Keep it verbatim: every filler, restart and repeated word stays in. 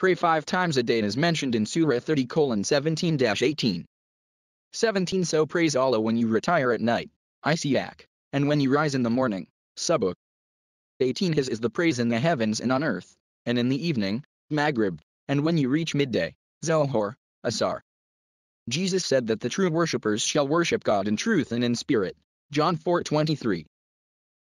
Pray five times a day as mentioned in Surah thirty seventeen eighteen. seventeen So praise Allah when you retire at night, Isiaq, and when you rise in the morning, Subuk. eighteen His is the praise in the heavens and on earth, and in the evening, Maghrib, and when you reach midday, Zohor, Asar. Jesus said that the true worshippers shall worship God in truth and in spirit, John four twenty-three.